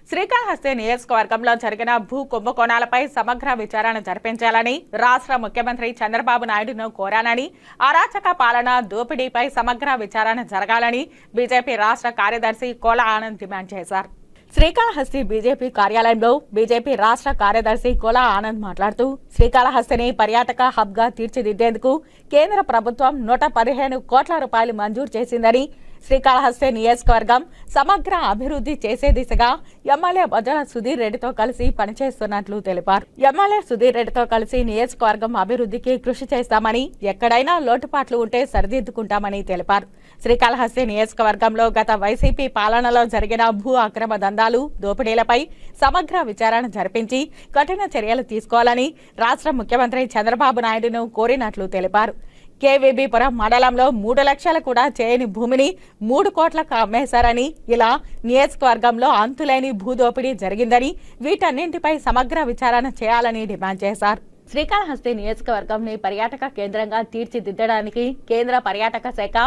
శ్రీకాళహస్తి నియోజకవర్గంలో జరిగిన భూ కుంభకోణాలపై సమగ్ర విచారణ జరిపించాలని రాష్ట్ర ముఖ్యమంత్రి చంద్రబాబు నాయుడును కోరానని, అరాచక పాలన దోపిడీపై సమగ్ర విచారణ జరగాలని బీజేపీ రాష్ట్ర కార్యదర్శి కోల ఆనంద్ డిమాండ్ చేశారు. శ్రీకాళహస్తి బీజేపీ కార్యాలయంలో బీజేపీ రాష్ట్ర కార్యదర్శి కోల ఆనంద్ మాట్లాడుతూ, శ్రీకాళహస్తిని పర్యాటక హబ్ గా తీర్చిదిద్దేందుకు కేంద్ర ప్రభుత్వం 115 కోట్ల రూపాయలు మంజూరు చేసిందని, శ్రీకాళహస్తి నియోజకవర్గం సమగ్ర అభివృద్ధి చేసే దిశగా ఎమ్మెల్యే బొజ్జల సుధీర్ రెడ్డితో కలిసి పనిచేస్తున్నట్లు తెలిపారు. ఎమ్మెల్యే సుధీర్ రెడ్డితో కలిసి నియోజకవర్గం అభివృద్ధికి కృషి చేస్తామని, ఎక్కడైనా లోటుపాట్లు ఉంటే సరిదిద్దుకుంటామని తెలిపారు. శ్రీకాళహస్తి నియోజకవర్గంలో గత వైసీపీ పాలనలో జరిగిన భూ అక్రమ దందాలు, దోపిడీలపై సమగ్ర విచారణ జరిపించి కఠిన చర్యలు తీసుకోవాలని రాష్ట్ర ముఖ్యమంత్రి చంద్రబాబు నాయుడును కోరినట్లు తెలిపారు. కేవీబీపురం మండలంలో 3 లక్షలు కూడా చేయని భూమిని 3 కోట్లకు అమ్మేశారని, ఇలా నియోజకవర్గంలో అంతులేని భూదోపిడీ జరిగిందని, వీటన్నింటిపై సమగ్ర విచారణ చేయాలని డిమాండ్ చేశారు. శ్రీకాళహస్తి నియోజకవర్గంని పర్యాటక కేంద్రంగా తీర్చిదిద్దడానికి కేంద్ర పర్యాటక శాఖ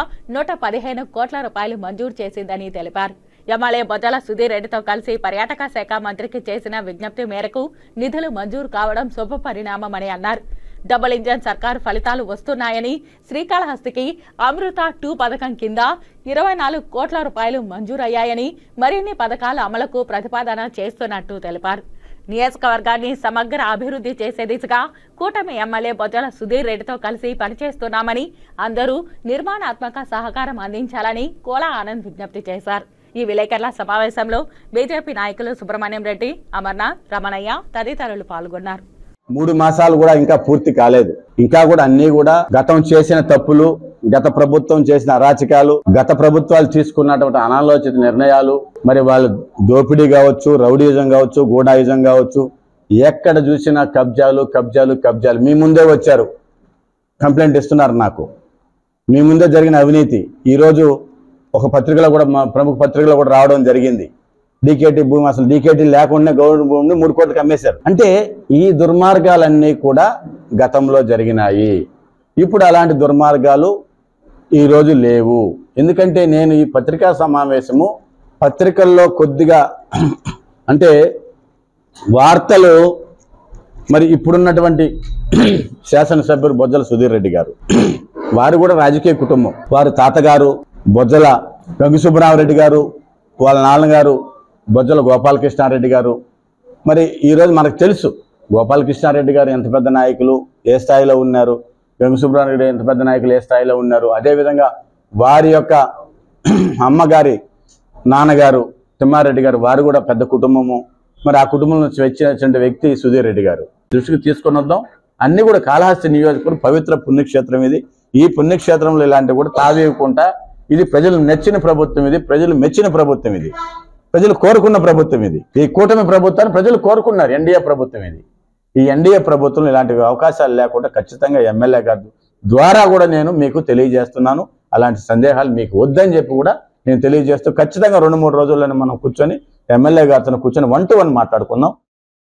115 కోట్ల రూపాయలు మంజూరు చేసిందని తెలిపారు. ఎమ్మెల్యే బొజ్జల సుధీర్ రెడ్డితో కలిసి పర్యాటక శాఖ మంత్రికి చేసిన విజ్ఞప్తి మేరకు నిధులు మంజూరు కావడం శుభ పరిణామమని అన్నారు. డబుల్ ఇంజన్ సర్కారు ఫలితాలు వస్తున్నాయని, శ్రీకాళహస్తికి అమృత 2 పథకం కింద 24 కోట్ల రూపాయలు మంజూరయ్యాయని, మరిన్ని పథకాల అమలుకు ప్రతిపాదన చేస్తున్నట్టు తెలిపారు. నియోజకవర్గాన్ని సమగ్ర అభివృద్ధి చేసే దిశగా కూటమి ఎమ్మెల్యే బొజ్జల సుధీర్ రెడ్డితో కలిసి పనిచేస్తున్నామని, అందరూ నిర్మాణాత్మక సహకారం అందించాలని కోల ఆనంద్ విజ్ఞప్తి చేశారు. ఈ విలేకరుల సమావేశంలో బీజేపీ నాయకులు సుబ్రహ్మణ్యం రెడ్డి, అమర్నాథ్, రమణయ్య తదితరులు పాల్గొన్నారు. 3 మాసాలు కూడా ఇంకా పూర్తి కాలేదు. ఇంకా కూడా అన్ని కూడా గతం చేసిన తప్పులు, గత ప్రభుత్వం చేసిన అరాచకాలు, గత ప్రభుత్వాలు తీసుకున్నటువంటి అనాలోచిత నిర్ణయాలు, మరి వాళ్ళు దోపిడీ కావచ్చు, రౌడీజం కావచ్చు, గూడాయిజం కావచ్చు, ఎక్కడ చూసినా కబ్జాలు కబ్జాలు కబ్జాలు. మీ ముందే వచ్చారు, కంప్లైంట్ ఇస్తున్నారు నాకు. మీ ముందే జరిగిన అవినీతి ఈరోజు ఒక పత్రికలో కూడా, ప్రముఖ పత్రికలో కూడా రావడం జరిగింది. డీకేటీ భూమి, అసలు డీకేటీ లేకుండా గవర్నమెంట్ భూమిని 3 కోట్లకు అమ్మేశారు. అంటే ఈ దుర్మార్గాలన్నీ కూడా గతంలో జరిగినాయి. ఇప్పుడు అలాంటి దుర్మార్గాలు ఈరోజు లేవు. ఎందుకంటే నేను ఈ పత్రికా సమావేశము పత్రికల్లో కొద్దిగా అంటే వార్తలు, మరి ఇప్పుడున్నటువంటి శాసనసభ్యులు బొజ్జల సుధీర్ రెడ్డి గారు, వారు కూడా రాజకీయ కుటుంబం. వారు తాతగారు బొజ్జల వెంకటసుబ్బరామరెడ్డి గారు, వాళ్ళ నాన్నగారు బొజ్జల గోపాలకృష్ణారెడ్డి గారు. మరి ఈరోజు మనకు తెలుసు గోపాలకృష్ణారెడ్డి గారు ఎంత పెద్ద నాయకులు, ఏ స్థాయిలో ఉన్నారు, వెంకటసుబ్బరామరెడ్డి ఎంత పెద్ద నాయకులు, ఏ స్థాయిలో ఉన్నారు. అదేవిధంగా వారి యొక్క అమ్మగారి నాన్నగారు తిమ్మారెడ్డి గారు, వారు కూడా పెద్ద కుటుంబము. మరి ఆ కుటుంబం నుంచి వచ్చినటువంటి వ్యక్తి సుధీర్ రెడ్డి గారు. దృష్టికి తీసుకొని వద్దాం. అన్నీ కూడా కాళహస్తి నియోజకవర్గం పవిత్ర పుణ్యక్షేత్రం ఇది. ఈ పుణ్యక్షేత్రంలో ఇలాంటివి కూడా తావేయకుండా, ఇది ప్రజలు నచ్చిన ప్రభుత్వం, ఇది ప్రజలు మెచ్చిన ప్రభుత్వం, ఇది ప్రజలు కోరుకున్న ప్రభుత్వం. ఇది ఈ కూటమి ప్రభుత్వాన్ని ప్రజలు కోరుకున్నారు. ఎన్డీఏ ప్రభుత్వం ఇది. ఈ ఎన్డీఏ ప్రభుత్వం ఇలాంటి అవకాశాలు లేకుండా ఖచ్చితంగా ఎమ్మెల్యే గారి ద్వారా కూడా నేను మీకు తెలియజేస్తున్నాను. అలాంటి సందేహాలు మీకు వద్దని చెప్పి కూడా నేను తెలియజేస్తూ, ఖచ్చితంగా 2-3 రోజుల్లోనే మనం కూర్చొని ఎమ్మెల్యే గారితో కూర్చొని 1-to-1 మాట్లాడుకుందాం.